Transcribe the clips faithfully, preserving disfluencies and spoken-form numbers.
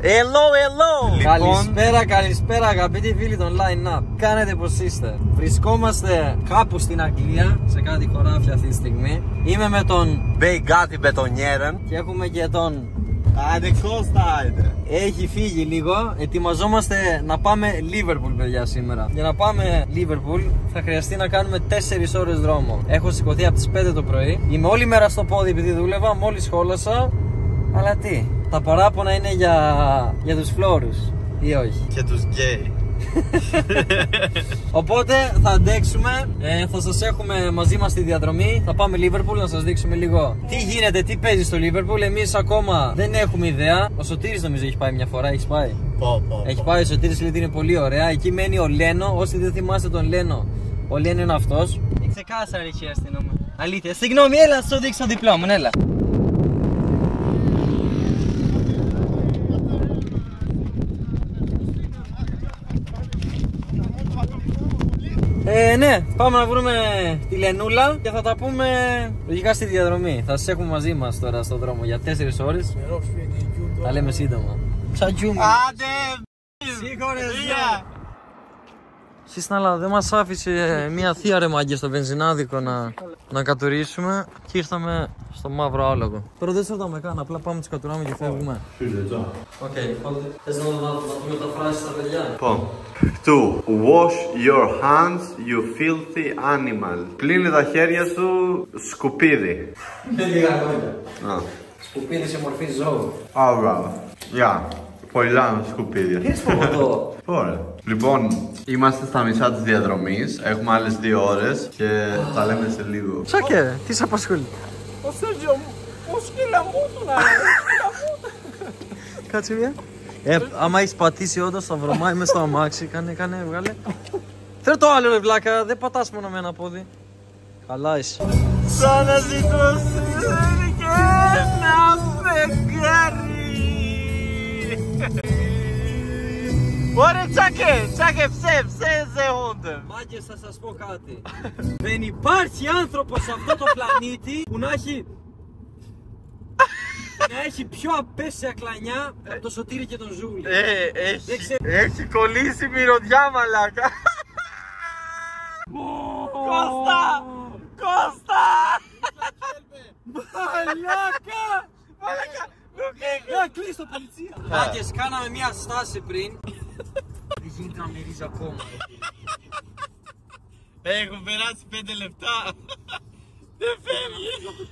Hello, hello! Λοιπόν... Καλησπέρα, καλησπέρα αγαπητοί φίλοι των Line Up. Κάνετε πως είστε? Βρισκόμαστε κάπου στην Αγγλία, σε κάτι χωράφια αυτή τη στιγμή. Είμαι με τον Μπεϊγκάτι Μπετονιέρεν και έχουμε και τον... Άντε Κώστα, έχει φύγει λίγο. Ετοιμαζόμαστε να πάμε Liverpool, παιδιά, σήμερα. Για να πάμε Liverpool θα χρειαστεί να κάνουμε τέσσερις ώρες δρόμο. Έχω σηκωθεί από τις πέντε το πρωί. Είμαι όλη μέρα στο πόδι επειδή δούλευα, μόλις σχόλασα. Αλλά τι, τα παράπονα είναι για, για τους φλόρους ή όχι? Και τους γκέι. Οπότε θα αντέξουμε, ε, θα σας έχουμε μαζί μας στη διαδρομή. Θα πάμε Liverpool να σας δείξουμε λίγο τι γίνεται, τι παίζει στο Liverpool. Εμείς ακόμα δεν έχουμε ιδέα. Ο Σωτήρης νομίζω έχει πάει μια φορά, έχεις πάει? Πω, πω, έχει πάει ο Σωτήρης, λέει ότι είναι πολύ ωραία. Εκεί μένει ο Λένο, όσοι δεν θυμάστε τον Λένο, ο Λένο είναι αυτός. Ξεκάθαρα είχε αστυνόμο. Αλήθεια, συγγνώμη, έλα να σου δείξω διπλό μου, έλα. Ε, ναι, πάμε να βρούμε τη Λενούλα και θα τα πούμε λογικά στη διαδρομή. Θα σας έχουμε μαζί μας τώρα στον δρόμο για τέσσερις ώρες. Τα λέμε σύντομα. Τσατζούμι. Άντε! Σίγουρες, Εσείς αλλά δεν μας άφησε μια θεία ρε μάγκες στο βενζινάδικο να, να κατουρίσουμε και ήρθαμε στο μαύρο άλογο. Τώρα δεν σε ρωτάμε καν, απλά πάμε τους κατουράμε και φεύγουμε. Οκ, θες να πούμε τα φράσεις στα παιδιά? Λοιπόν, του wash your hands, you filthy animal. Κλείνει τα χέρια σου, σκουπίδι. Με λίγα λόγια. Σκουπίδι σε μορφή ζώου. Α, μπράβο. Γεια. Πολλά σκουπίδια. Τι είσαι πω? Ωραία. Λοιπόν, είμαστε στα μισά της διαδρομής. Έχουμε άλλες δύο ώρες και τα λέμε σε λίγο. Τσάκε, τι σε απασχολεί? Ο Σέργιο, ο σκύλα μου του να Κάτσε μια. Ε, άμα έχεις πατήσει όντως θα βρωμάει μέσα στο αμάξι. Κάνε, κάνε, βγάλε. Φέρε το άλλο ρε βλάκα, δεν πατάς μόνο με ένα πόδι. Καλά είσαι. Σαν να σηκωθεί και ένα φεγγάρι. Ωραία τσάκε, τσάκε ψε, ψε, σε χούντε. Μάγκες, θα σας πω κάτι. Δεν υπάρχει άνθρωπος σε αυτό το πλανήτη που να έχει να έχει πιο απέσια κλανιά από το Σωτήρη και τον Ζούλη. Ε, έχει, έχει κολλήσει μυρωδιά μαλάκα. Κώστα, Κώστα. Μαλάκα! Μαλάκα, Ε, κλείς το πολιτσία. Μάγκες, κάναμε μια στάση πριν. Δεν γίνεται να μυρίζει ακόμα. Έχουν περάσει πέντε λεπτά. Δεν φεύγει.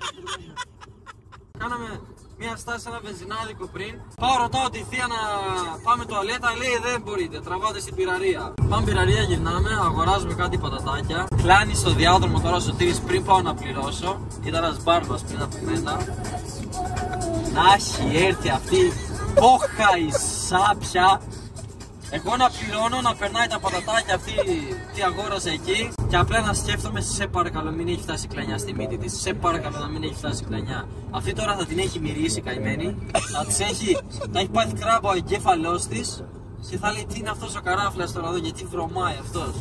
Κάναμε μια στάση σε ένα βενζινάδικο πριν. Πάω ρωτάω τη θεία να πάμε τουαλέτα, λέει δεν μπορείτε, τραβάτε στην πυραρία. Πάμε πυραρία, γυρνάμε, αγοράζουμε κάτι πατατάκια. Κλάνει στο διάδρομο τώρα ο Σωτήρης πριν πάω να πληρώσω. Ήταν ένας μπάρμπας πριν από μένα. Να έχει έρθει αυτή η πόχα η σάπια. Εγώ να πληρώνω, να περνάει τα πατατάκια αυτή τι αγόρασε εκεί. Και απλά να σκέφτομαι, σε παρακαλώ μην έχει φτάσει κλανιά στη μύτη της. Σε παρακαλώ να μην έχει φτάσει κλανιά. Αυτή τώρα θα την έχει μυρίσει καημένη. Θα της έχει, θα έχει πάθει κράμπα ο εγκέφαλός της. Και θα λέει τι είναι αυτός ο καράφλας τώρα εδώ, γιατί βρωμάει αυτός.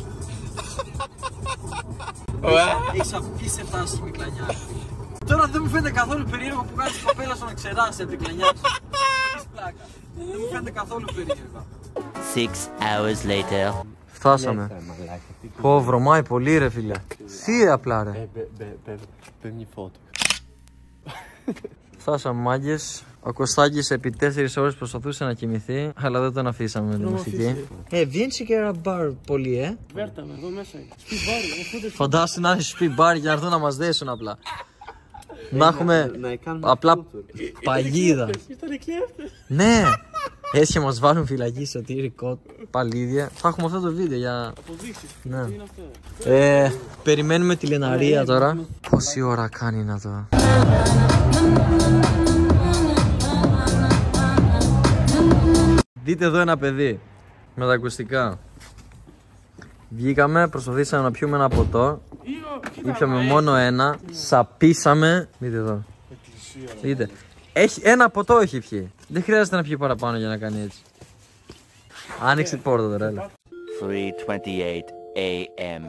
Έχεις απίστευτα άσχημη κλανιά. Τώρα δεν μου φαίνεται καθόλου περίεργο που κάνεις κοπέλα σου να ξεράσει από την κλανιά σου. Δεν μου φαίνεται καθόλου περίεργο. Six hours later. Φτάσαμε. Πω, βρωμάει πολύ ρε φίλε. Τι απλά ρε. Παίρνει φώτο. Φτάσαμε μάγκες. Ο Κωστάκης επί τέσσερις ώρες προσπαθούσε να κοιμηθεί, αλλά δεν τον αφήσαμε με τη μουσική. Ε, βγαίνεις και ένα μπαρ πολύ, ε. Βέρτα με εδώ μέσα. Σπιμπάρι. Φαντάσου να έχεις πει μπαρ για να έρθουν να μας δέσουν απλά. Να έχουμε απλά παγίδα. Ναι. Έτσι και μας βάλουν φυλακή στο τυρικό παλίδια. Θα έχουμε αυτό το βίντεο για... Ναι. Ε, περιμένουμε τη Λεναρία τώρα. Πόση ώρα κάνει να το... Δείτε εδώ ένα παιδί με τα ακουστικά. Βγήκαμε, προσπαθήσαμε να πιούμε ένα ποτό. Ήπιαμε μόνο ένα. Σαπίσαμε. Δείτε εδώ. Δείτε. Έχει, ένα ποτό έχει πιει. Δεν χρειάζεται να πιει παραπάνω για να κάνει έτσι. Άνοιξε την πόρτα τώρα, έλα. three twenty-eight a m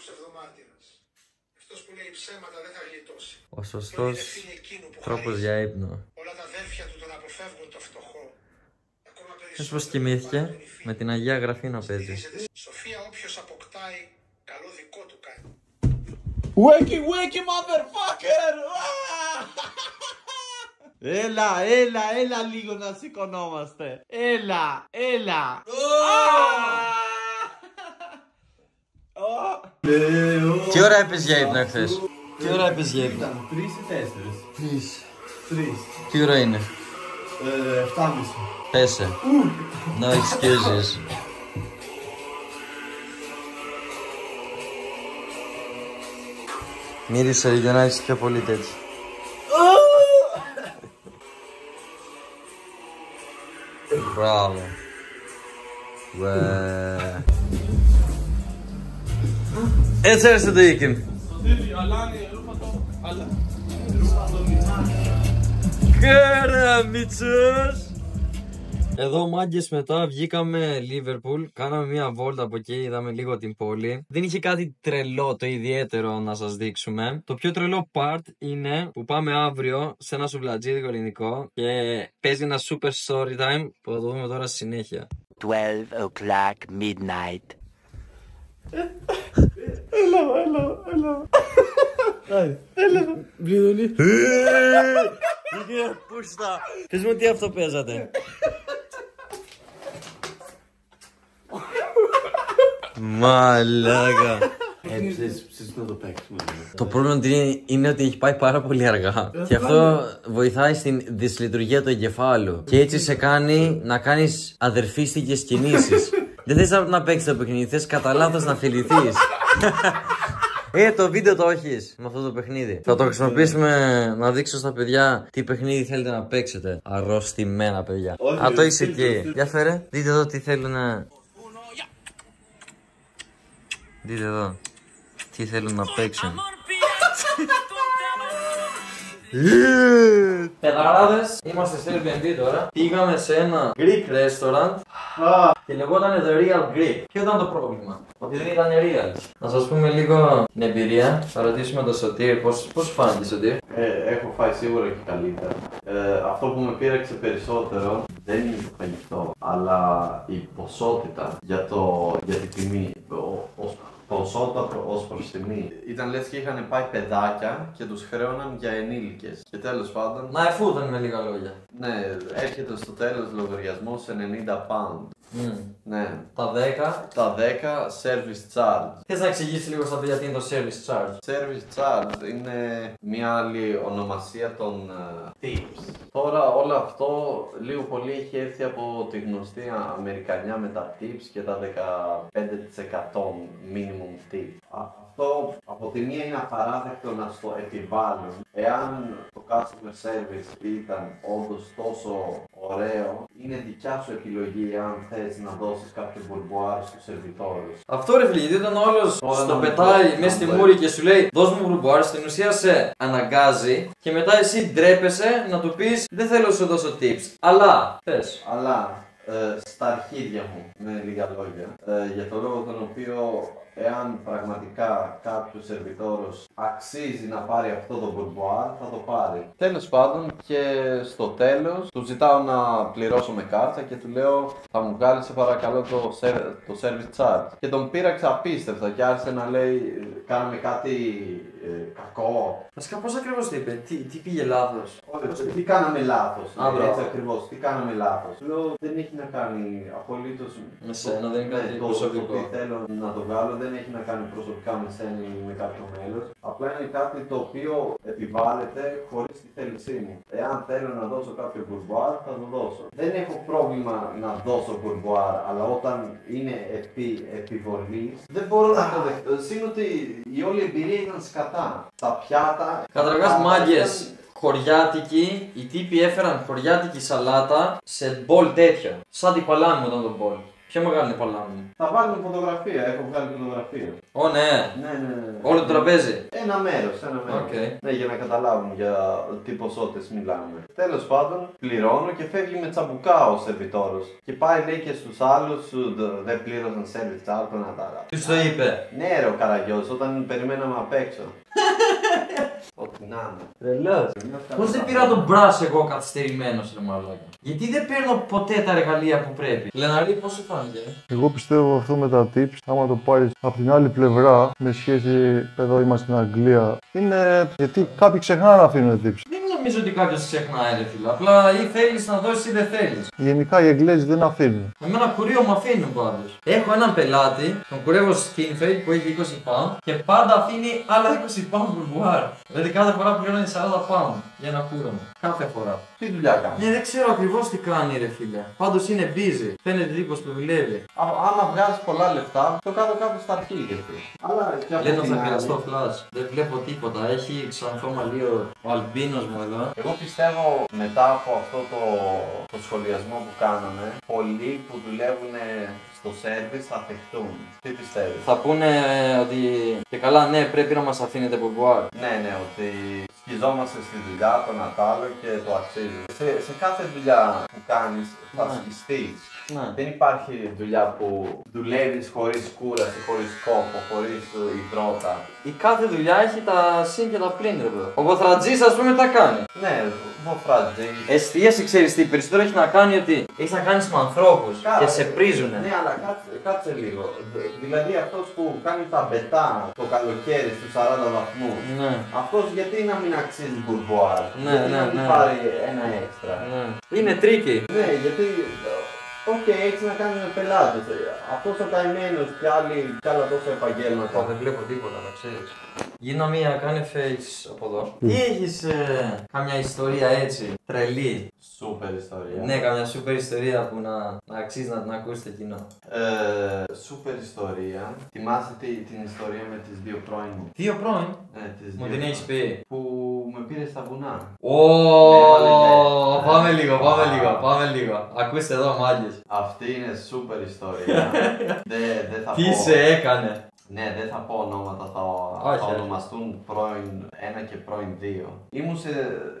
Ο σωστός τρόπος για ύπνο. Όλα τα αδέρφια του τον αποφεύγουν το φτωχό. Ακόμα Πες πως κοιμήθηκε με την Αγία Γραφή να παίζει. Σοφία, όποιος αποκτάει, καλό δικό του κάνει. Wakey, wakey, motherfucker! Έλα, έλα, έλα λίγο να σηκωνόμαστε. Έλα, έλα. Τι ώρα έπαιζε για ύπνο χθες? Τι ώρα έπαιζε για ύπνο? Τρεις ή τέσσερις? Τρεις. Τρεις. Τι ώρα είναι? Ε, εφτάμιση. Πέσε. No excuses. Μύρισε για να έχεις πιο πολύ τέτοιο. Μπράβο. Βε. Έτσι έρεσε το Ίκιν. Κέρα Μίτσος. Εδώ μάγκες μετά βγήκαμε Λίβερπουλ, κάναμε μια βόλτα από εκεί, είδαμε λίγο την πόλη. Δεν είχε κάτι τρελό το ιδιαίτερο να σας δείξουμε. Το πιο τρελό part είναι που πάμε αύριο σε ένα σουβλατζίδικο ελληνικό και παίζει ένα super story time που θα το δούμε τώρα στη συνέχεια. twelve o'clock midnight. Έλα, έλα, έλα. Έλα, Μπριονί. Είχε πούστα. Πες μου τι αυτό παίζατε. Μαλάκα. Ψήσεις να το παίξουμε. Το πρόβλημα είναι ότι έχει πάει πάρα πολύ αργά. Και αυτό βοηθάει στην δυσλειτουργία του εγκεφάλου. Και έτσι σε κάνει να κάνεις αδερφίστικες κινήσεις. Δεν θες να παίξεις το παιχνίδι, θες κατά λάθος να θεληθείς. Ε, το βίντεο το έχεις με αυτό το παιχνίδι. Θα το χρησιμοποιήσουμε να δείξω στα παιδιά τι παιχνίδι θέλετε να παίξετε. Αρρωστημένα παιδιά. Α, το είσαι εκεί. Για φέρε, δείτε εδώ τι θέλουν να... Δείτε εδώ τι θέλουν να παίξουν. Παιδαράδες, είμαστε στο Airbnb τώρα. Πήγαμε σε ένα Greek restaurant και λεγόταν The Real Greek. Ποιο ήταν το πρόβλημα? Ότι δεν ήταν real. Να σας πούμε λίγο την εμπειρία. Θα ρωτήσουμε τον Σωτήρ πώς, πώς σου φάνηκε, Σωτήρ. Ε, έχω φάει σίγουρα και καλύτερα. Ε, αυτό που με πείραξε περισσότερο δεν είναι το φαγητό, αλλά η ποσότητα για, το, για την τιμή. Ο, ο, ποσότητα ως προς τιμή. Ήταν λες και είχαν πάει παιδάκια και τους χρέωναν για ενήλικες. Και τέλος πάντων... Να εφούδαν με λίγα λόγια. Ναι, έρχεται στο τέλος λογαριασμός ενενήντα pound. Mm. Ναι. Τα δέκα. Τα δέκα service charge. Θες να εξηγήσεις λίγο στα παιδιά τι είναι το service charge? Service charge είναι μια άλλη ονομασία των uh, tips. Τώρα όλο αυτό λίγο πολύ έχει έρθει από τη γνωστή Αμερικανιά με τα tips και τα δεκαπέντε τοις εκατό minimum tip. Αυτό από τη μία είναι απαράδεκτο να στο επιβάλλουν. Εάν το customer service ήταν όντως τόσο ωραίο, είναι δικιά σου επιλογή αν θες να δώσεις κάποιο μπουρμπουάρ στους σερβιτόρους. Αυτό ρε φίλε, γιατί όταν όλος στο πετάει μέσα στη μούρη και σου λέει δώσ' μου μπουρμπουάρ, στην ουσία σε αναγκάζει και μετά εσύ ντρέπεσαι να του πεις δεν θέλω να σου δώσω tips. Αλλά, θες. Αλλά ε, στα αρχίδια μου, με λίγα λόγια, ε, για το λόγο τον οποίο εάν πραγματικά κάποιος σερβιτόρος αξίζει να πάρει αυτό το μπουρμπουάρ, θα το πάρει. Τέλος πάντων και στο τέλος του ζητάω να πληρώσω με κάρτα και του λέω θα μου βγάλει σε παρακαλώ το, το service charge. Και τον πείραξε απίστευτα και άρχισε να λέει κάναμε κάτι ε, κακό. Βασικά πώς ακριβώς τι είπε, τι, τι πήγε λάθος? Όχι, τι κάναμε λάθος, Α, ναι, έτσι ακριβώς, τι κάναμε λάθος. Λέω δεν έχει να κάνει απολύτως με σένα, δεν είναι κάτι το, προσωπικό. Το τι θέλω να το βγάλω δεν έχει να κάνει προσωπικά με σένα ή με κάποιο μέλος. Απλά είναι κάτι το οποίο επιβάλλεται χωρίς τη θέλησή μου. Εάν θέλω να δώσω κάποιο μπουρμπουάρ θα το δώσω. Δεν έχω πρόβλημα να δώσω μπουρμπουάρ, αλλά όταν είναι επί επιβολής δεν μπορώ να το δεχτώ. Συν ότι η όλη εμπειρία ήταν σκατά. Τα πιάτα... Καταρχάς μάγκες, χωριάτικη, οι τύποι έφεραν χωριάτικη σαλάτα σε μπολ τέτοιο. Σαν την παλάμη μου ήταν το μπολ. Πιο μεγάλη είναι η παλάμη μου. Θα βάλουμε φωτογραφία, έχω βγάλει φωτογραφία. Ω ναι. Ναι, ναι, ναι. Όλο το τραπέζι. Ένα μέρος, ένα μέρος. Okay. Ναι, για να καταλάβουν για τι ποσότητες μιλάμε. Τέλος πάντων, πληρώνω και φεύγει με τσαμπουκά ο σερβιτόρος. Και πάει λέει και στους άλλους, δεν πλήρωσαν service charge, να τα άλλα. Ποιος το είπε? Ναι ρε ο Καραγιός, όταν περιμέναμε απ' έξω. Ό,τι να είναι. Τρελός. Πώς δεν πήρα τον μπράσο εγώ καθυστερημένος ρε μαλάκα. Γιατί δεν παίρνω ποτέ τα εργαλεία που πρέπει. Λεναρή, πώς σου φάνηκε? Εγώ πιστεύω αυτό με τα tips, άμα το πάρεις από την άλλη πλευρά, με σχέση, εδώ είμαστε στην Αγγλία, είναι γιατί κάποιοι ξεχνάνε να αφήνουν tips. Δεν νομίζω ότι κάποιος ξεχνάει ρε φίλε. Απλά ή θέλεις να δώσεις ή δεν θέλεις. Γενικά οι Εγγλέζοι δεν αφήνουν. Εμένα κουρίο μου αφήνουν πάντως. Έχω έναν πελάτη, τον κουρεύω skin fade που έχει είκοσι pound και πάντα αφήνει άλλα είκοσι pound μπουρμπουάρ. Δηλαδή κάθε φορά πληρώνει σαράντα pound για ένα κούρωμα. Κάθε φορά. Τι δουλειά κάνει. Ναι, δεν ξέρω ακριβώς τι κάνει ρε φίλε. Πάντως είναι busy. Φαίνεται τύπος που δουλεύει. Α- Άμα βγάζει πολλά λεφτά, το κάτω κάτω στα αρχή γιατί. Αλλά και από Λένε την θα άλλη- πειραστώ flash. Δεν βλέπω τίποτα. Έχει ξανθό μαλλί ο ο αλμπίνος μου εδώ. Εγώ πιστεύω μετά από αυτό το, το σχολιασμό που κάναμε, πολλοί που δουλεύουν στο σέρβις θα θεχτούν. Τι πιστεύεις? Θα πούνε ότι και καλά ναι πρέπει να μας αφήνετε μπουρμπουάρ. Ναι, ναι, ότι σκιζόμαστε στη δουλειά, τον Ατάλο και το αξίζει. Σε, σε κάθε δουλειά που κάνεις θα Ναι. σκιστείς. Ναι. Δεν υπάρχει δουλειά που δουλεύεις χωρίς κούραση, χωρίς κόπο, χωρίς υδρότα. Η κάθε δουλειά έχει τα συν και τα πλήν ρε παιδί. Ο βοθρατζής ας πούμε τα κάνει. Ναι, βοφράτζι. Εστίαση ξέρεις τι, περισσότερο έχει να κάνει ότι έχεις να κάνεις με ανθρώπους Καλά. και σε πρίζουνε. Ναι, αλλά κάτσε, κάτσε λίγο. Δ- Δηλαδή αυτός που κάνει τα μπετά το καλοκαίρι στους σαράντα βαθμούς, Ναι. αυτός γιατί να μην αξίζει μπουρμπουάρ, Ναι, γιατί ναι, να μην ναι. πάρει ένα έξτρα. Ναι. Είναι τρίκι. Ναι, γιατί, οκ, έτσι να κάνει με πελάτες. Αυτός ο καημένος και άλλοι, κι άλλα τόσα επαγγέλματα. Δεν βλέπω τίποτα, να ξέρεις. Γίνα μία, κάνε face από εδώ. Τι έχεις ε, καμιά ιστορία έτσι, τρελή. Σούπερ ιστορία. Ναι, καμιά σούπερ ιστορία που να, να αξίζει να την ακούσει το κοινό. Ε, σούπερ ιστορία. Θυμάσαι τι, την ιστορία με τις δύο πρώην μου. Δύο πρώην, Ναι, τις μου δύο την έχεις πρώην. πει. Που με πήρε στα βουνά. Ω, Ναι, πάμε ναι. λίγο, πάμε Α. λίγο, πάμε λίγο. Ακούστε εδώ μάγκες. Αυτή είναι σούπερ ιστορία. Δεν δε θα Τι πω. σε έκανε. Ναι, δεν θα πω ονόματα, θα, Όχι, θα όχι. ονομαστούν πρώην ένα και πρώην δύο. Ήμουν σε,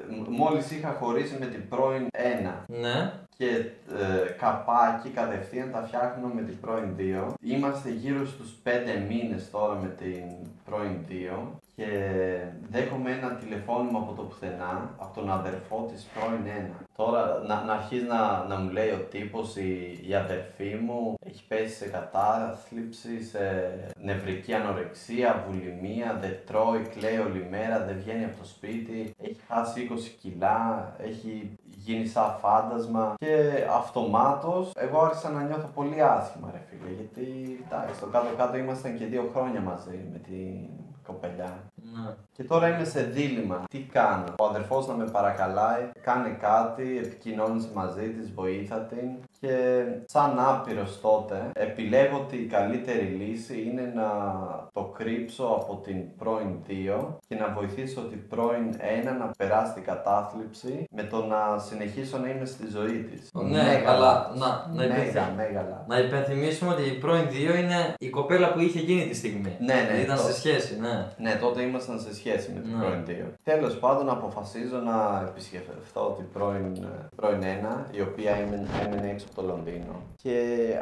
μόλις είχα χωρίσει με την πρώην ένα Ναι. και ε, καπάκι κατευθείαν τα φτιάχνω με την πρώην δύο. Είμαστε γύρω στους πέντε μήνες τώρα με την πρώην δύο και δέχομαι ένα τηλεφώνημα από το πουθενά, από τον αδερφό της πρώην ένα. Τώρα να, να αρχίζει να, να μου λέει ο τύπος η, η αδερφή μου έχει πέσει σε κατάθλιψη, σε νευρική ανορεξία, βουλημία, δεν τρώει, κλαίει όλη μέρα, δεν βγαίνει από το σπίτι, έχει χάσει είκοσι κιλά, έχει γίνει σαν φάντασμα και αυτομάτως εγώ άρχισα να νιώθω πολύ άσχημα ρε φίλε, γιατί εντάξει, στο κάτω κάτω ήμασταν και δύο χρόνια μαζί με την κοπελιά. Ναι. Και τώρα είμαι σε δίλημμα. Τι κάνω? Ο αδερφός να με παρακαλάει, κάνε κάτι, επικοινώνησε μαζί της, βοήθα την. Και σαν άπειρος τότε, επιλέγω ότι η καλύτερη λύση είναι να το κρύψω από την πρώην δύο και να βοηθήσω την πρώην ένα να περάσει την κατάθλιψη με το να συνεχίσω να είμαι στη ζωή της. Ναι, Μέγα αλλά λάθος. να, να, Μέγα, υπενθυμ- μέγα λάθος. να υπενθυμίσουμε ότι η πρώην δύο είναι η κοπέλα που είχε εκείνη τη στιγμή. Ναι, ναι, Ήταν το- σε σχέση, ναι. Ναι, τότε ήμασταν σε σχέση με την Ναι. πρώην δύο. Τέλος πάντων, αποφασίζω να επισκεφθώ την πρώην, πρώην ένα, η οποία έμενε έμενε έξω από το Λονδίνο. Και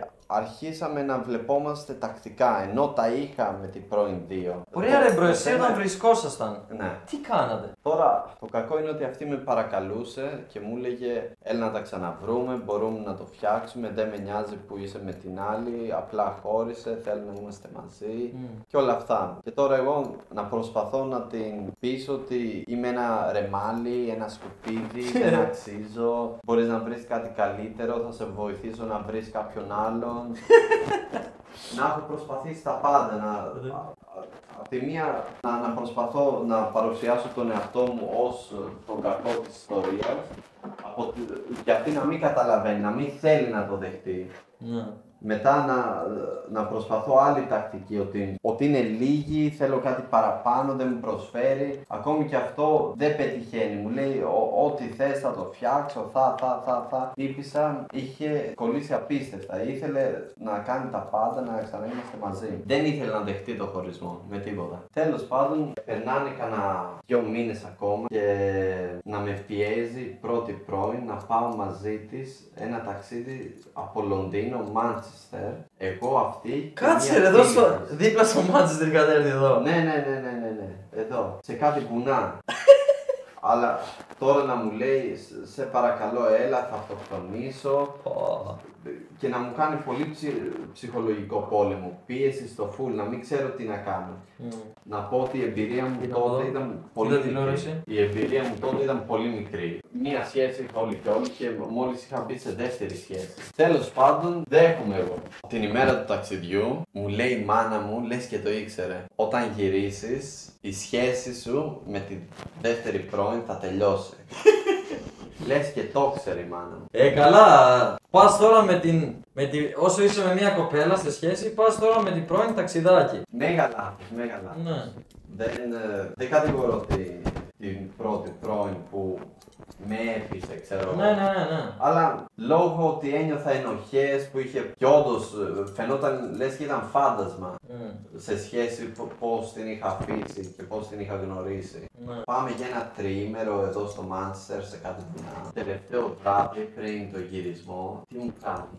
αρχίσαμε να βλεπόμαστε τακτικά, ενώ τα είχα με την πρώην δύο. Ωραία ρε μπρο, Το εσύ θέμα- όταν βρισκόσασταν, Ναι. τι κάνατε? Τώρα, το κακό είναι ότι αυτή με παρακαλούσε και μου έλεγε έλα να τα ξαναβρούμε, μπορούμε να το φτιάξουμε, δεν με νοιάζει που είσαι με την άλλη, απλά χώρισε, θέλω να είμαστε μαζί Μμ. και όλα αυτά. Και τώρα εγώ να προσπαθώ να την πείσω ότι είμαι ένα ρεμάλι, ένα σκουπίδι, δεν αξίζω, μπορείς να βρεις κάτι καλύτερο, θα σε βοηθήσω να βρεις κάποιον άλλον. Να έχω προσπαθήσει τα πάντα, να, απ' τη μία να, να προσπαθώ να παρουσιάσω τον εαυτό μου ως τον κακό της ιστορίας, από, τη- και αυτή να μην καταλαβαίνει, να μην θέλει να το δεχτεί. Ναι. Μετά να, να προσπαθώ άλλη τακτική, ότι, ότι είναι λίγη, θέλω κάτι παραπάνω, δεν μου προσφέρει. Ακόμη και αυτό δεν πετυχαίνει. Μου λέει «Ο- ό,τι θες θα το φτιάξω, θα, θα, θα, θα. Τύπησα, είχε κολλήσει απίστευτα. Ήθελε να κάνει τα πάντα, να ξαναείμαστε μαζί. Δεν ήθελε να δεχτεί το χωρισμό με τίποτα. Τέλος πάντων, περνάνε κανένα δυο μήνες ακόμα και να με πιέζει πρώτη πρώην να πάω μαζί της ένα ταξίδι από Λονδίνο, Manchester, Μάντσεστερ, εγώ αυτή. και Κάτσε μία ρε, εδώ φίλη στο, μας. δίπλα στο Manchester κατέρθει εδώ. Ναι, ναι, ναι, ναι, ναι, ναι. Εδώ, σε κάτι βουνά. Αλλά τώρα να μου λέει, «Σε- σε παρακαλώ έλα, θα αυτοκτονήσω» και να μου κάνει πολύ ψυ- ψυχολογικό πόλεμο, πίεση στο full, να μην ξέρω τι να κάνω. Να πω ότι η εμπειρία μου Κοίτα τότε εδώ. ήταν πολύ Κοίτα μικρή. τηλεόραση. Η εμπειρία μου τότε ήταν πολύ μικρή. Μία σχέση είχα όλοι και όλοι και μόλις είχα μπει σε δεύτερη σχέση. Τέλος πάντων, δέχομαι εγώ. Την ημέρα του ταξιδιού μου λέει η μάνα μου, λες και το ήξερε, όταν γυρίσεις η σχέση σου με τη δεύτερη πρώην θα τελειώσει. Λες και το ξέρει η μάνα μου. Ε, καλά. Πας τώρα με την. Με τη, όσο είσαι με μια κοπέλα σε σχέση, πας τώρα με την πρώην ταξιδάκι. Μέγα λάθος, μέγα λάθος. Ναι. Δεν, ε, δεν κατηγορώ τη- την πρώτη πρώην που με έπεισε, ξέρω εγώ. Ναι, ναι, ναι, ναι. Αλλά λόγω ότι ένιωθα ενοχές που είχε και όντως ε, φαινόταν λες και ήταν φάντασμα Mm. σε σχέση π- πώς την είχα αφήσει και πώς την είχα γνωρίσει. Ναι. Πάμε για ένα τριήμερο εδώ στο Μάντσεστερ σε κάτι βουνά. Τελευταίο βράδυ πριν το γυρισμό, τι μου κάνει.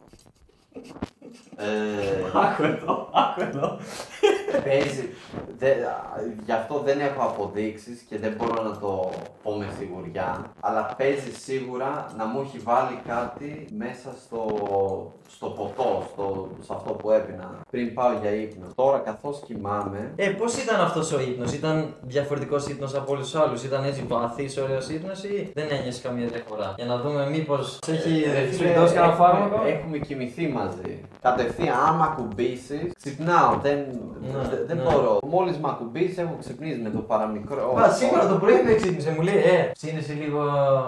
Ε, Άκου εδώ, άκου εδώ. Παίζει. Δε, γι' αυτό δεν έχω αποδείξεις και δεν μπορώ να το πω με σιγουριά. Αλλά παίζει σίγουρα να μου έχει βάλει κάτι μέσα στο, στο ποτό, στο, σε αυτό που έπινα πριν πάω για ύπνο. Τώρα καθώς κοιμάμαι. Ε, πώς ήταν αυτός ο ύπνος, ήταν διαφορετικός ύπνος από όλους τους άλλους, ήταν έτσι βαθύς ωραίος ύπνος ή δεν ένιωσε καμία διαφορά. Για να δούμε μήπως σε έχει Ε, σου φίλε, δώσει κανένα έχουμε- φάρμακο. Έχουμε κοιμηθεί μαζί. Κατευθείαν, άμα ακουμπήσεις, ξυπνάω. Δεν, Ναι, δε- δεν ναι. μπορώ. Μόλις με ακουμπήσεις, έχω ξυπνήσει με το παραμικρό. Μα σήμερα το πρωί με ξύπνησε, μου λέει, ε, ψήνεσαι λίγο.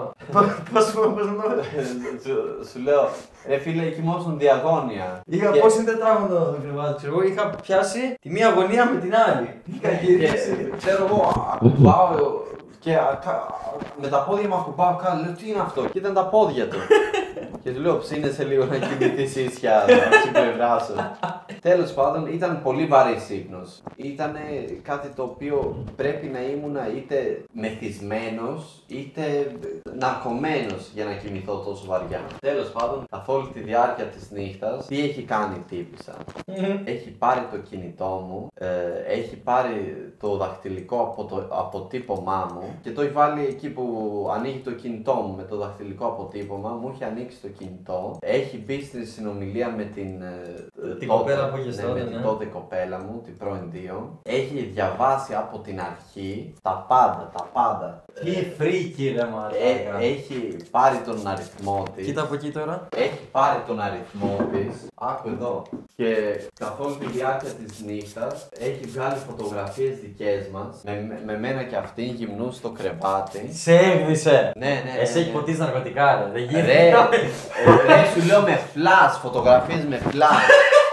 Πώς μου πώς μου σου, σου λέω, ρε φίλε, κοιμόσουν διαγώνια. Είχα Και- πώς είναι τετράγωνο το κρεβάτι, ξέρω εγώ, είχα πιάσει τη μία γωνία με την άλλη. Είχα γυρίσει. Και, ξέρω εγώ, ακουμπάω και ακα- με τα πόδια μου ακουμπάω κάτω, λέω τι είναι αυτό και ήταν τα πόδια του. Και του λέω ψήνεσαι λίγο να κοιμηθείς ίσια στην πλευρά σου. Τέλος πάντων ήταν πολύ βαρύς ύπνος. Ήταν κάτι το οποίο πρέπει να ήμουν είτε μεθυσμένος είτε ναρκωμένος για να κοιμηθώ τόσο βαριά. Τέλος πάντων, καθ' όλη τη διάρκεια της νύχτας, τι έχει κάνει η τύπισσα. Έχει πάρει το κινητό μου, ε, έχει πάρει το δαχτυλικό από το αποτύπωμά μου και το έχει βάλει εκεί που ανοίγει το κινητό μου με το δαχτυλικό αποτύπωμα. Μου έχει ανοίξει το κινητό, έχει μπει στην συνομιλία με την, ε, Την τότε- κοπέλα που είχες ναι, τότε, με την ναι. τότε κοπέλα μου, την πρώην δύο. Έχει διαβάσει από την αρχή τα πάντα, τα πάντα. Τι φρίκι ρε Ε, μαλάκα. έχει πάρει τον αριθμό της. Κοίτα από εκεί τώρα. Έχει πάρει τον αριθμό της, άκου εδώ, και καθ' όλη τη διάρκεια της νύχτας έχει βγάλει φωτογραφίες δικές μας με, με, με μένα και αυτήν γυμνούς στο κρεβάτι. Σε έγδυσε. Ναι, ναι, ναι. Εσύ έχει ναι. ποτίσει ναρκωτικά, ρε. Δεν Ρε, γίνεται. ε, ρε, σου λέω με φλας, φωτογραφίες με φλας.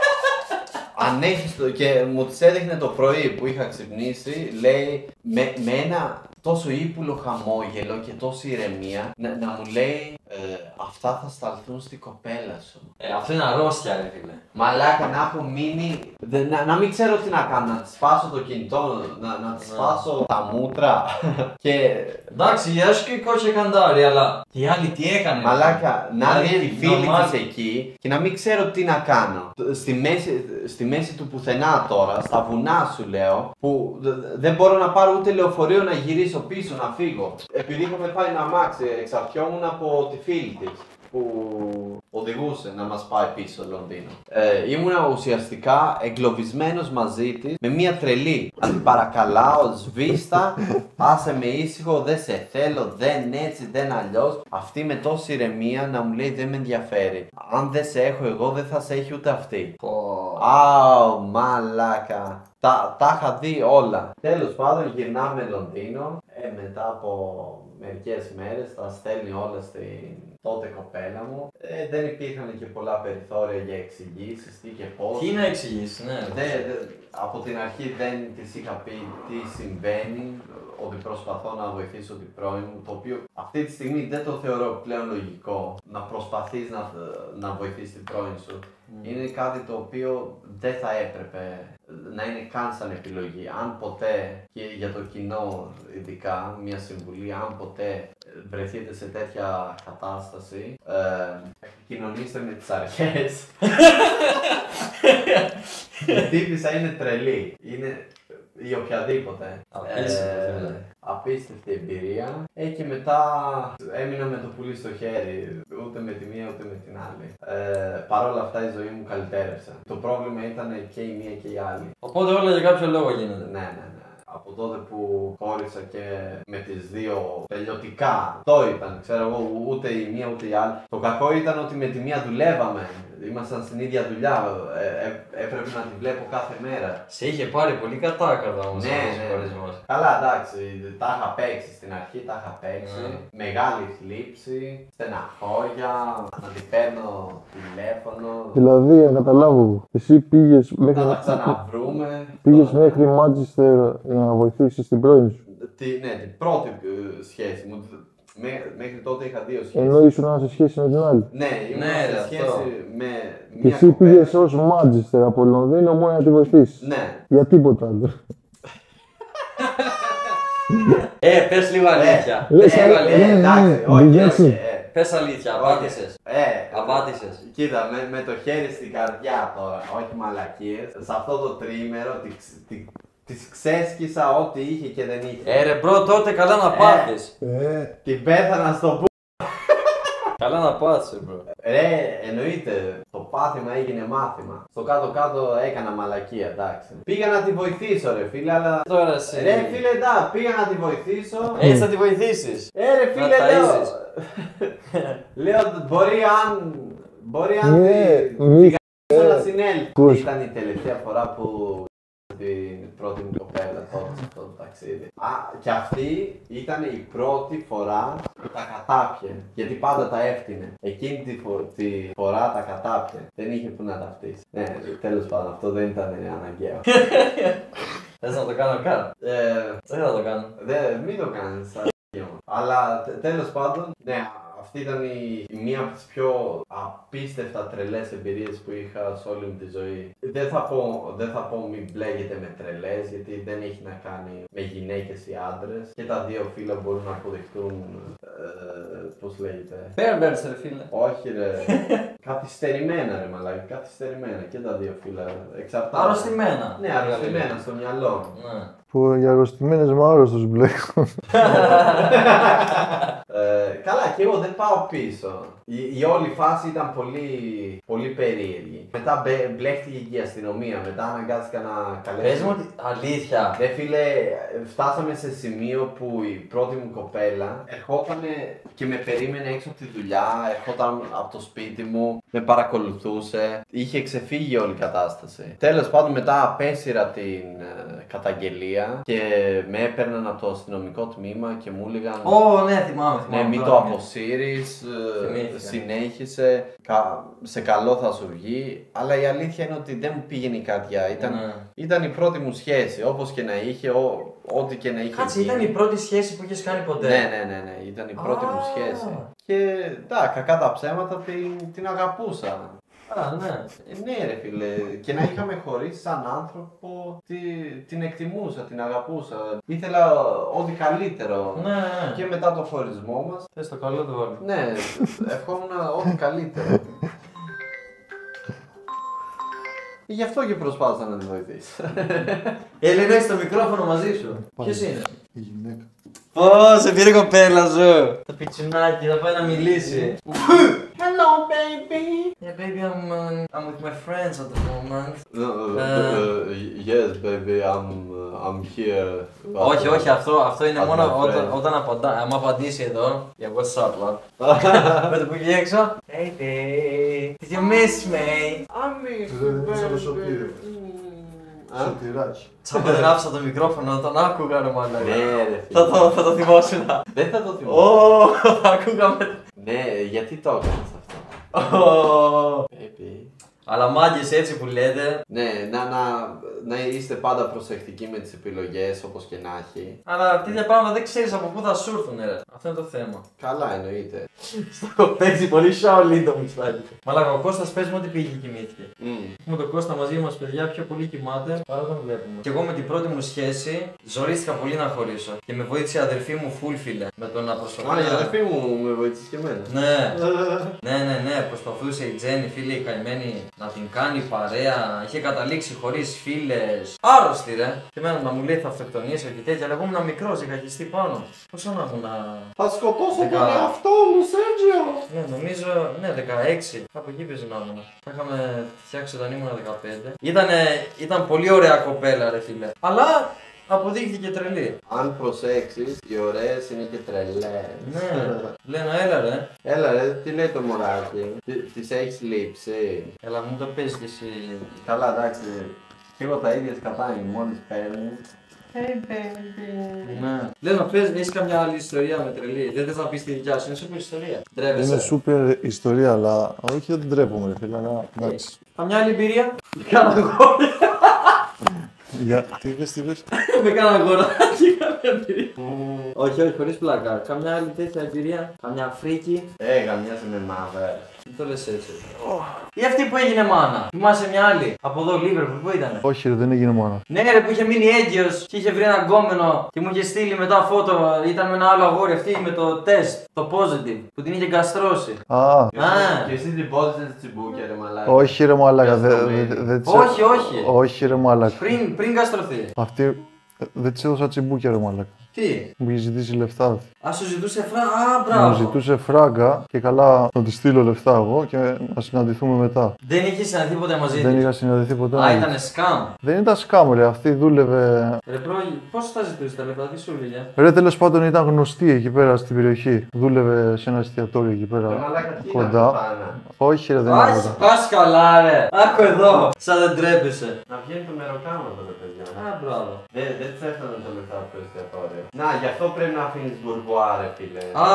Αν έχεις το... και μου τις έδειχνε το πρωί που είχα ξυπνήσει, λέει με, με ένα τόσο ύπουλο χαμόγελο και τόση ηρεμία να, να μου λέει ε, αυτά θα σταλθούν στην κοπέλα σου. Ε, αυτό είναι αρρώστια, ρε φίλε. Μαλάκα να έχω μείνει, δε- να, να μην ξέρω τι να κάνω, να της σπάσω το κινητό, να, να της Ναι. σπάσω τα μούτρα και Εντάξει, η Άσχη κότσε καντάρι, αλλά. Και η άλλη τι έκανε. μαλάκα να Δηλαδή, δει τη φίλη normal. της εκεί και να μην ξέρω τι να κάνω. Στη μέση, στη μέση του πουθενά τώρα, στα βουνά σου λέω, που δε- δε- δεν μπορώ να πάρω ούτε λεωφορείο να γυρίσω πίσω, να φύγω. Επειδή είχαμε πάει να αμάξι, εξαρτιόμουν από τη φίλη της που οδηγούσε να μας πάει πίσω στο Λονδίνο. Ε, ήμουνα ουσιαστικά εγκλωβισμένος μαζί της με μια τρελή. Αν την παρακαλάω, σβήστα, άσε με ήσυχο, δεν σε θέλω, δεν έτσι, δεν αλλιώς. Αυτή με τόση ηρεμία να μου λέει δεν με ενδιαφέρει. Αν δεν σε έχω εγώ, δεν θα σε έχει ούτε αυτή. Αου, μαλάκα. Τα, τα είχα δει όλα. Τέλος πάντων γυρνάμε Λονδίνο. Ε, μετά από μερικές μέρες τα στέλνει όλα στην τότε κοπέλα μου. Ε, δεν υπήρχαν και πολλά περιθώρια για εξηγήσεις τι και πώς. Τι να εξηγήσει, ναι. Δε, δε, από την αρχή δεν της είχα πει τι συμβαίνει, ότι προσπαθώ να βοηθήσω την πρώην μου, το οποίο αυτή τη στιγμή δεν το θεωρώ πλέον λογικό να προσπαθείς να, να βοηθήσεις την πρώην σου. Mm. Είναι κάτι το οποίο δεν θα έπρεπε να είναι καν σαν επιλογή. Αν ποτέ, και για το κοινό ειδικά, μια συμβουλή, αν ποτέ βρεθείτε σε τέτοια κατάσταση, ε, επικοινωνήστε με τις αρχές. Η τύπισσα είναι τρελή. Είναι ή οποιαδήποτε. Απίστευτη, ε, απίστευτη εμπειρία. Ε, και μετά έμεινα με το πουλί στο χέρι. Ούτε με τη μία ούτε με την άλλη. Ε, Παρ' όλα αυτά η ζωή μου καλυτέρευσε. Το πρόβλημα ήταν και η μία και η άλλη. Οπότε όλα για κάποιο λόγο γίνεται. Ναι, ναι, ναι. Από τότε που χώρισα και με τις δύο τελειωτικά, το ήταν, ξέρω εγώ, ούτε η μία ούτε η άλλη. Το κακό ήταν ότι με τη μία δουλεύαμε. Ήμασταν στην ίδια δουλειά, ε, ε, έπρεπε να τη βλέπω κάθε μέρα. Σε είχε πάρει πολύ κατάκαρδα όμως Ναι, αυτός ο ναι. χωρισμός. Καλά, εντάξει, τα είχα παίξει στην αρχή, τα είχα παίξει. Ναι. Μεγάλη θλίψη, στεναχώρια, να τη παίρνω τηλέφωνο, Δηλαδή, να καταλάβω, εσύ πήγες μέχρι, να τα ξαναβρούμε. πήγες μέχρι Μάντσεστερ για να βοηθήσεις την πρώην σου. Τη, ναι, την πρώτη ε, σχέση μου. Μέ- μέχρι τότε είχα δύο σχέσεις. Ενώ ήσουν σε σχέση με την άλλη. Ναι, ήμουν Ναι, σε ρε, σχέση αυτό. με Και μία εσύ κοπέλα. πήγες ως Μάντσεστερ από Λονδίνο μόνο να τη βοηθήσεις. Ναι. Για τίποτα άλλο. Ε, πες λίγο αλήθεια. Λες, Πες λίγο ε, αλήθεια. ε, εντάξει, ε, όχι, εντάξει. όχι, ε. Πες αλήθεια, απάντησες. Ε, Απάντησες. Κοίτα, με, με το χέρι στην καρδιά τώρα, όχι μαλακίες. Σε αυτό το τρίμερο τη, τη, της ξέσκισα ό,τι είχε και δεν είχε. Ε, ρε μπρο, τότε καλά να πάθεις. Ε, Την πέθανα στο που. Καλά να πάθεις, μπρο. Ρε, εννοείται, το πάθημα έγινε μάθημα. Στο κάτω-κάτω έκανα μαλακία, εντάξει. Πήγα να τη βοηθήσω, ρε φίλε, αλλά. Τώρα εσύ. Ρε φίλε, εντάξει, πήγα να τη βοηθήσω. Έτσι θα τη βοηθήσεις. Ε, ρε φίλε, Να λέω. ταΐζεις. Λέω, μπορεί αν. Μπορεί αν. Ναι, τη- μη- τη γαμίσω να συνέλθει. Πώς. Ήταν η τελευταία φορά που. Την πρώτη μου κοπέλα τότε σε αυτό το ταξίδι. Α, και αυτή ήταν η πρώτη φορά που τα κατάπιε. Γιατί πάντα τα έφτιανε. Εκείνη τη, φο- τη φορά τα κατάπιε. Δεν είχε που να τα φτύσει. Ναι, τέλος πάντων, αυτό δεν ήταν αναγκαίο. Θες να το κάνω καν. ε, Δεν θα το κάνω. Δε, μην το κάνεις, αλήθεια μου. Αλλά τε- τέλος πάντων, ναι, αυτή ήταν η, η μία από τις πιο απίστευτα τρελές εμπειρίες που είχα σε όλη μου τη ζωή. Δεν θα πω, δεν θα πω μην μπλέγετε με τρελές, γιατί δεν έχει να κάνει με γυναίκες ή άντρες. Και τα δύο φύλλα μπορούν να αποδειχτούν, ε, πώς λέγεται. Πέρμπερς, ρε φίλε. Όχι ρε, καθυστερημένα ρε μαλάκα, καθυστερημένα και τα δύο φύλλα. Εξαρτάται. Αρρωστημένα. Ναι, αρρωστημένα στο μυαλό μου. Ναι. που για αρρωστημένες με άρρωστος μπλέκουν. Ε, καλά, και εγώ δεν πάω πίσω. Η, η όλη φάση ήταν πολύ, πολύ περίεργη. Μετά μπε, μπλέχτηκε και η αστυνομία, μετά αναγκάστηκα να καλέσω. Πες μου ότι αλήθεια. Ρε φίλε, φτάσαμε σε σημείο που η πρώτη μου κοπέλα ερχόταν και με περίμενε έξω από τη δουλειά, ερχόταν από το σπίτι μου, με παρακολουθούσε, είχε ξεφύγει όλη η κατάσταση. Τέλος πάντων μετά απέσυρα την ε, καταγγελία και με έπαιρναν από το αστυνομικό τμήμα και μου έλεγαν Ω, ναι, θυμάμαι. ναι, θυμάμαι μην τώρα, το ναι. αποσύρεις, ε, Θυμήθηκα. συνέχισε, κα- σε καλό θα σου βγει. Αλλά η αλήθεια είναι ότι δεν μου πήγαινε η καρδιά. Ήταν, Ναι. ήταν η πρώτη μου σχέση, όπως και να είχε, ό, ό,τι και να είχε Κάτσε, γίνει. ήταν η πρώτη σχέση που είχες κάνει ποτέ. Ναι, ναι, ναι, ναι, ήταν η πρώτη μου Α. σχέση. Και τα κακά τα ψέματα την, την αγαπούσα. Α, ναι. Ε, ναι ρε φίλε, και να είχαμε χωρίσει σαν άνθρωπο, τη, την εκτιμούσα, την αγαπούσα. Ήθελα ό,τι καλύτερο. Ναι, ναι. Και μετά το χωρισμό μας, Θες το καλό του βάλει. ναι, ευχόμουν ό,τι καλύτερο. Γι' αυτό και προσπάθησα να τη βοηθήσω. Η Ελένα έχει το μικρόφωνο μαζί σου. Ποιος είναι? Η γυναίκα. Πω, σε πήρε η κοπέλα σου. Το πιτσουνάκι θα πάει να μιλήσει. Hello baby! Yeah, baby, I'm, uh, I'm with my friends at the moment. Yes baby, I'm, I'm here. Όχι, όχι, αυτό, αυτό είναι At μόνο my όταν, friend. όταν απαντά, άμα απαντήσει εδώ. Yeah, what's up, love? Με το που βγει έξω. Baby, did you miss me? Σωτηράκι. Τσαπεδράψα το μικρόφωνο, τον άκουγα ρε μάλλον. Ναι ρε Θα φίλε. το, θα το θυμόσουν. Δεν θα το θυμώ. Ω, θα ακούγαμε. Ναι, γιατί το έκανες αυτό. Ω. Baby. Αλλά μάγκες έτσι που λέτε. Ναι, να, να, να είστε πάντα προσεκτικοί με τις επιλογές όπως και να έχει. Αλλά τέτοια πράγματα δεν ξέρεις από πού θα σου έρθουν, ρε. Αυτό είναι το θέμα. Καλά εννοείται. Στο παίζει πολύ Shaolin το μουστάκι. Μαλάκα, ο Κώστας πες μου ότι πήγε και κοιμήθηκε. Mm. Με τον Κώστα μαζί μας, παιδιά, πιο πολύ κοιμάται παρά τον βλέπουμε. Και εγώ με την πρώτη μου σχέση ζορίστηκα πολύ να χωρίσω. Και με βοήθησε η αδερφή μου full φίλε. Με το να προσπαθώ. Α, η αδερφή μου με βοήθησε και εμένα. Ναι. ναι, ναι, ναι. Προσπαθούσε η Τζέννη, φίλη η καημένη, να την κάνει παρέα. Είχε καταλήξει χωρίς φίλες. Άρρωστη, ρε. Και εμένα να μου λέει θα αυτοκτονήσω και τέτοια. Αλλά εγώ ήμουν μικρός, είχα χιστεί πάνω. Πόσο να ήμουν. Θα σκοτώσω Δεκα... τον εαυτό μου, Σέντζιο! Ναι, νομίζω, ναι, δεκαέξι. Κάπου εκεί παίζει να ήμουν. Τα είχαμε φτιάξει όταν ήμουν δεκαπέντε. Ήτανε, ήταν πολύ ωραία κοπέλα, ρε φίλε. Αλλά αποδείχθηκε τρελή. Αν προσέξεις, οι ωραίες είναι και τρελές. Ναι, λένε έλα ρε. Έλα ρε, τι λέει το μωράκι, Τι- της έχεις λείψει. Έλα μου το πες και εσύ. Καλά, εντάξει, και εγώ τα ίδια σκατά είναι, μόλις παίρνει. Hey baby. Ναι. Λένε πες, έχεις καμιά άλλη ιστορία με τρελή. Δεν θες να πεις τη δικιά σου, είναι σούπερ ιστορία. Ντρέπεσαι. Είναι σούπερ ιστορία, αλλά όχι δεν τρέπομαι, ρε φίλε. Αλλά εντάξει. Καμιά άλλη εμπειρία. Κάνα αγόρι. Για... Τι είπες, τι είπες. Με κάνα αγοράκι, καμιά εμπειρία. Όχι, όχι, χωρίς πλάκα. Καμιά άλλη τέτοια εμπειρία. Καμιά φρίκη. Ε, γαμιάσαι με μάβερ. Δεν το λες έτσι. Ή αυτή που έγινε μάνα. Θυμάσαι μια άλλη. Από εδώ, Λίβερπουλ, πού ήταν. Όχι, ρε, δεν έγινε μόνο. Ναι, ρε, που είχε μείνει έγκυος και είχε βρει ένα γκόμενο και μου είχε στείλει μετά φώτο. Ήταν με ένα άλλο αγόρι αυτή με το τεστ, το positive, που την είχε γκαστρώσει. Α, Α. Και εσύ την πόντισες τσιμπούκια ρε μαλάκα. όχι ρε μαλάκα, δεν δε, δε, της- Όχι, όχι. όχι ρε μαλάκα. Πριν, πριν γκαστρωθεί. Αυτή ε, δεν της έδωσα τσιμπούκια ρε μαλάκα. Τι. Μου είχε ζητήσει λεφτά. Α, σου ζητούσε φρά. Α, Μου μπράβο. ζητούσε φράγκα και καλά να τη στείλω λεφτά εγώ και να συναντηθούμε μετά. Δεν είχε συναντηθεί ποτέ μαζί Δεν της. είχα συναντηθεί ποτέ. Α, μαζί ήταν της. σκάμ. Δεν ήταν σκάμ, ρε. Αυτή δούλευε. Ρε, πρώην, πώς τα ζητούσε τα λεφτά, τι σου έλεγε. Ρε, τέλος πάντων ήταν γνωστή εκεί πέρα στην περιοχή. Δούλευε σε ένα εστιατόριο εκεί Ρε πέρα. μαλάκα, τι είναι Κοντά. αυτά. Όχι, ρε, δεν Άχι, είναι. πας καλά, ρε. Άκου εδώ. Σαν δεν τρέπεσαι. Να βγαίνει το μεροκάματο ρε παιδιά. Α, μπράβο. Δεν δεν της έφτανε το λεφτά από το εστιατόριο. Να, γι' αυτό πρέπει να αφήνεις μπουρμπουά ρε φίλε. Α,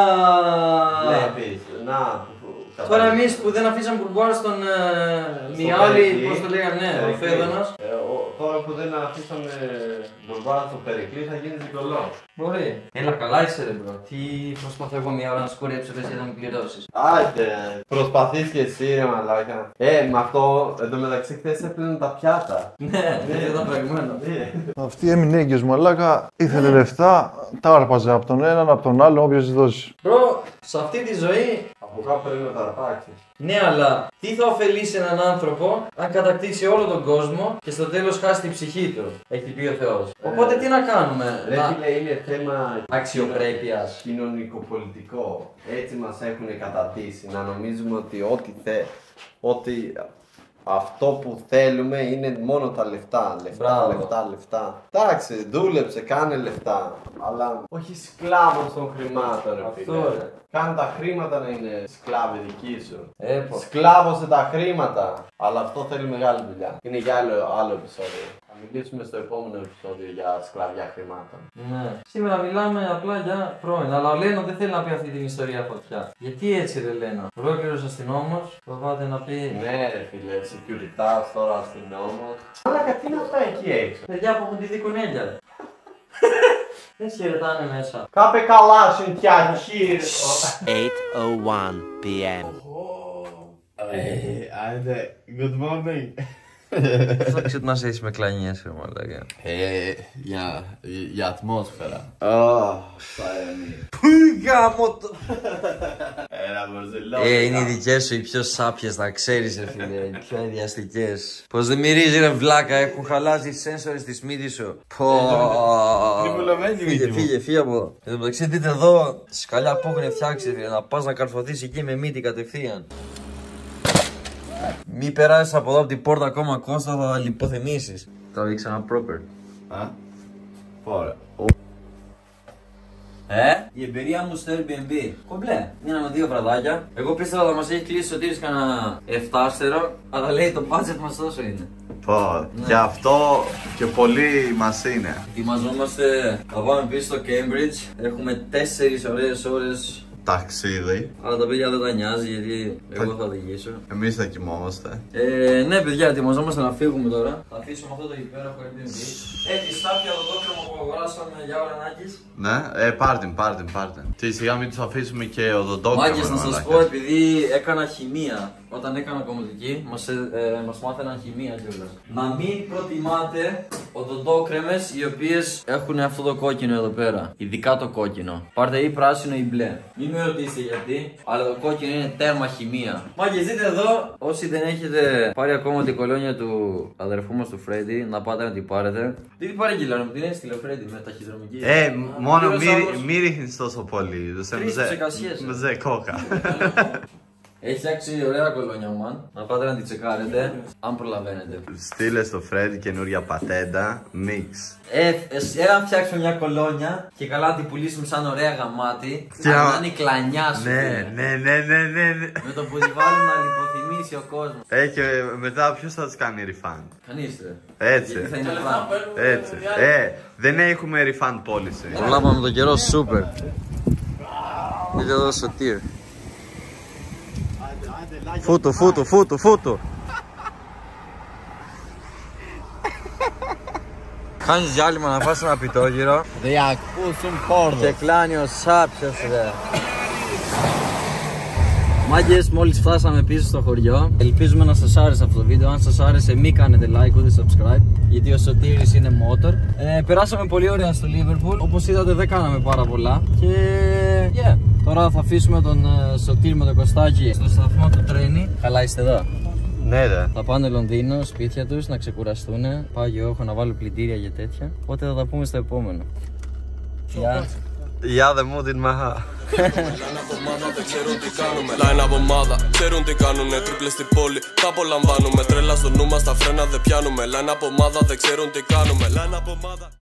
Βλέπεις, να. τώρα εμείς που δεν αφήσαμε μπουρμπουάρ στον ε, Μιάλη, Περικλή. πώς το λέγανε, ναι, ο Περικλή. Φέδωνας. Ε, ο- Τώρα που δεν αφήσαμε μπουρμπουά στο Περικλή θα γίνεις δικολό. Μπορεί. Έλα, καλά είσαι ρε μπρο. Τι προσπαθώ εγώ μια ώρα να σκουρέψω εσύ να με πληρώσεις. Άντε, προσπαθείς και εσύ ρε μαλάκα. Ε, με αυτό, εντωμεταξύ χθες έπαιρναν τα πιάτα. Ναι, δεν ήταν προηγουμένο. Αυτή έμεινε έγκυος μαλάκα, ήθελε λεφτά, τα άρπαζε από τον έναν, από τον άλλο, όποιος της δώσει. Μπρο, σε αυτή τη ζωή. Από κάπου πρέπει να τα αρπάξεις. Ναι, αλλά τι θα ωφελήσει έναν άνθρωπο αν κατακτήσει όλο τον κόσμο και στο τέλος χάσει την ψυχή του. Έχει πει ο Θεός. Οπότε τι να κάνουμε. Ρε Να... φίλε, είναι θέμα Αξιοπρέπειας. κοινωνικοπολιτικό. Έτσι μας έχουν κατατήσει να νομίζουμε ότι ό,τι θε, ότι αυτό που θέλουμε είναι μόνο τα λεφτά. Λεφτά, Μπράβο. λεφτά, λεφτά. Εντάξει, δούλεψε, κάνε λεφτά. Αλλά όχι σκλάβος των χρημάτων, ρε Αυτό, φίλε. ρε. Κάνε τα χρήματα να είναι σκλάβοι δικοί σου. Ε, πω. Σκλάβωσε τα χρήματα. Αλλά αυτό θέλει μεγάλη δουλειά. Είναι για άλλο, άλλο επεισόδιο. Θα μιλήσουμε στο επόμενο επεισόδιο για σκλαβιά χρημάτων. Ναι. Σήμερα μιλάμε απλά για πρώην. Αλλά ο Λένο δεν θέλει να πει αυτή την ιστορία φωτιά. Γιατί έτσι, ρε Λένο. Ολόκληρος αστυνόμος φοβάται να πει. Ναι, ρε φίλε, securitas τώρα αστυνόμος. Αλλά κάτι είναι αυτά εκεί έξω. Παιδιά που έχουν τη δικονέλια, ρε. Δεν σε χαιρετάνε μέσα. Κάπε καλά, συντιάχη. eight oh one p m Άντε, good morning. Πώς θα ξυπνάς έτσι με κλανιές, ρε μαλάκα. Ε, για, για ατμόσφαιρα. Πού γάμο το. Ένα μορζελό. Ε, είναι οι δικές σου οι πιο σάπιες, να ξέρεις ρε φίλε, οι πιο ενδιαστικές. Πως δεν μυρίζει ρε βλάκα, έχουν χαλάσει οι σένσορες στη μύτη σου. Πω. Τριμουλωμένη Φύγε, μύτη μου. φύγε, φύγε από εδώ. Εν τω μεταξύ δείτε εδώ, σκαλιά που έχουν φτιάξει, φίλε, να πας να καρφωθείς εκεί με μύτη κατευθείαν. Μη περάσεις από εδώ από την πόρτα ακόμα Κώστα, θα λιποθυμήσεις. Θα δείξω ένα proper. Α, πόρα. Ε, η εμπειρία μου στο Airbnb. Κομπλέ. Μείναμε δύο βραδάκια. Εγώ πίστευα θα μας έχει κλείσει ο Τύρης κανένα εφτάστερο, αλλά λέει το budget μας τόσο είναι. Πω, και αυτό και πολύ μας είναι. Ετοιμαζόμαστε, θα πάμε πίσω στο Cambridge. Έχουμε τέσσερις ωραίες ώρες ταξίδι. Αλλά τα παιδιά δεν τα νοιάζει γιατί εγώ θα οδηγήσω. Εμείς θα κοιμόμαστε. Ε, ναι, παιδιά, ετοιμαζόμαστε να φύγουμε τώρα. Θα αφήσουμε αυτό το υπέροχο Airbnb. Έχει σάπια το δόκρεμα που αγοράσαμε για ουρανάκης. Ναι, ε, πάρτιν, πάρτιν, πάρτιν. Τι σιγά μην τους αφήσουμε και οδοντόκρεμα. Μάγκες, να σας πω, επειδή έκανα χημεία. Όταν έκανα κομμωτική, μας, ε, μας μάθαιναν χημεία κιόλας. Να μην προτιμάτε οδοντόκρεμες οι οποίες έχουν αυτό το κόκκινο εδώ πέρα. Ειδικά το κόκκινο. Πάρτε ή πράσινο ή μπλε. Μην με ρωτήσετε γιατί, αλλά το κόκκινο είναι τέρμα χημεία. Μάγκες, δείτε εδώ, όσοι δεν έχετε πάρει ακόμα την κολόνια του αδερφού μας του Φρέντι, να πάτε να την πάρετε. Τι την παρήγγειλα, μου την έστειλε ο Φρέντι με ταχυδρομική. Ε, μόνο μη ρίχνεις τόσο πολύ. Τρεις ψεκασίες. Μζε κόκα. Έχει φτιάξει ωραία κολόνια ο Μαν. Να πάτε να την τσεκάρετε, αν προλαβαίνετε. Στείλε στο Φρέντι καινούρια πατέντα, μίξ. Ε, ε, αν φτιάξουμε μια κολόνια και καλά να την πουλήσουμε σαν ωραία γαμάτι, να είναι η κλανιά σου. Ναι, ναι, ναι, ναι, ναι, ναι. Με το που τη βάλουν να λιποθυμήσει ο κόσμος. Ε, και μετά ποιος θα τους κάνει refund. Κανείς ρε. Έτσι. Γιατί θα είναι πλάνο. Έτσι. Ε, δεν έχουμε refund policy. Το βλέπαμε τον καιρό σούπερ. Δείτε εδώ Σωτήρ. Φούτου, φούτου, φούτου, φούτου. Κάνεις διάλειμμα να φας ένα πιτόγυρο. Διακούσουν πόρδο. Και κλάνει ο σάπιος ρε. Μάγκες, μόλις φτάσαμε πίσω στο χωριό. Ελπίζουμε να σας άρεσε αυτό το βίντεο. Αν σας άρεσε μη κάνετε like ούτε subscribe, γιατί ο Σωτήρης είναι motor. ε, Περάσαμε πολύ ωραία στο Liverpool. Όπως είδατε δεν κάναμε πάρα πολλά. Και yeah. Τώρα θα αφήσουμε τον uh, Σωτήρη με το Κωστάκι στο σταθμό του τρένι. Καλά είστε εδώ. Ναι, ρε. Θα πάνε Λονδίνο, σπίτια τους, να ξεκουραστούν. Πάω και εγώ, έχω να βάλω πλυντήρια για τέτοια. Οπότε θα τα πούμε στο επόμενο. Γεια. Γεια δε μου την μαχά. Λάνε από ομάδα, δεν ξέρουν τι κάνουμε. Λάνε από ομάδα, ξέρουν τι κάνουνε. Τρίπλες στην πόλη, τα απολαμβάνουμε. Τρέλα στο νου μας, τα φρένα δεν πιάνουμε. Λάνε από ομάδα, δεν ξέρουν τι κάνουμε. Λάνε από ομάδα.